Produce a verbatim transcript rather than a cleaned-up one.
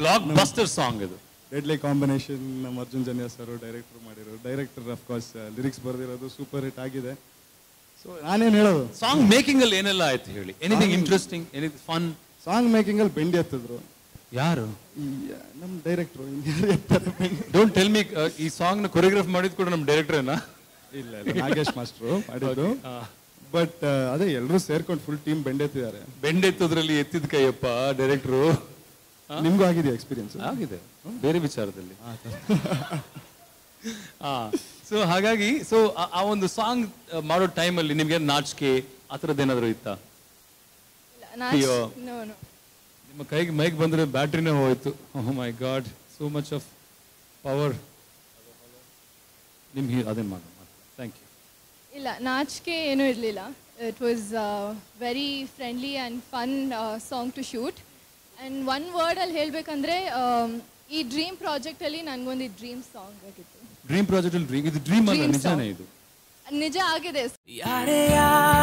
Block buster song ಇದು. Deadly combination ನಮ್ಮ Arjun Janya sir director ಮಾಡಿರೋ, ಡೈರೆಕ್ಟರ್ ಆಫ್ ಕೋರ್ಸ್ ಲಿರಿಕ್ಸ್ ಬರೆದಿರೋದು ಸೂಪರ್ ಹಿಟ್ ಆಗಿದೆ. ಸೊ ನಾನೇನು ಹೇಳೋದು, ಸಾಂಗ್ ಮೇಕಿಂಗ್ ಅಲ್ಲಿ ಏನೆಲ್ಲ ಆಯ್ತು ಹೇಳಿ. Anything interesting, anything fun? Song making ಅಲ್ಲಿ ಬೆಂಡಿ ಎತ್ತಿದ್ರು. ಯಾರು? ನಮ್ಮ ಡೈರೆಕ್ಟ್ರು. ಇನ್ಯಾರು ಎತ್ತಾರೆ? Don't tell me. ಈ ಸಾಂಗ್ ನ ಕೊರಿಯೋಗ್ರಾಫ್ ಮಾಡಿದ್ ಕೂಡ ನಮ್ಮ ಡೈರೆಕ್ಟರ್ನಾ? ಇಲ್ಲ ಇಲ್ಲ, ನಾಗೇಶ್ ಮಾಸ್ಟ್ರು ಮಾಡಿದ್ದು. ಬಟ್ ಅದೇ ಎಲ್ಲರೂ ಸೇರ್ಕೊಂಡು ಫುಲ್ ಟೀಮ್ ಬೆಂಡೆತ್ತಿದ್ದಾರೆ. ಬೆಂಡೆತ್ತದ್ರಲ್ಲಿ ಎತ್ತಿದ ಕೈಯಪ್ಪ ಡೈರೆಕ್ಟ್ರು. ನಿಮ್ಗೂ ಆಗಿದೆಯಾ ಎಕ್ಸ್ಪೀರಿಯನ್ಸ್? ಆಗಿದೆ, ಬೇರೆ ವಿಚಾರದಲ್ಲಿ. ಸೊ ಹಾಗಾಗಿ ಸೊ ಆ ಒಂದು ಸಾಂಗ್ ಮಾಡೋ ಟೈಮಲ್ಲಿ ನಿಮ್ಗೆ ನಾಚಿಕೆ ಆ ಥರದ್ದು ಏನಾದರೂ ಇತ್ತಾ? ಅಯ್ಯೋ, ನಿಮ್ಮ ಕೈಗೆ ಮೈಕ್ ಬಂದ್ರೆ ಬ್ಯಾಟ್ರಿನೇ ಹೋಯ್ತು. Oh my god, so much of power. ನಿಮ್ಗೆ ಅದೇನು ಮಾಡೋಣ. Thank you. ಇಲ್ಲ, ನಾಚಿಕೆ ಏನೂ ಇರಲಿಲ್ಲ. It was very friendly and fun song to shoot. And one ವರ್ಡಲ್ಲಿ ಹೇಳಬೇಕಂದ್ರೆ, ಈ ಡ್ರೀಮ್ ಪ್ರಾಜೆಕ್ಟಲ್ಲಿ ನನಗೊಂದು ಡ್ರೀಮ್ ಸಾಂಗ್ ಆಗಿತ್ತು. ಡ್ರೀಮ್ ಪ್ರಾಜೆಕ್ಟ್ ಅಲ್ಲಿ ಡ್ರೀಮ್ ಇದು ಡ್ರೀಮ್ ಅಲ್ಲ, ನಿಜಾನೇ ಇದು? ನಿಜ ಆಗಿದೆ.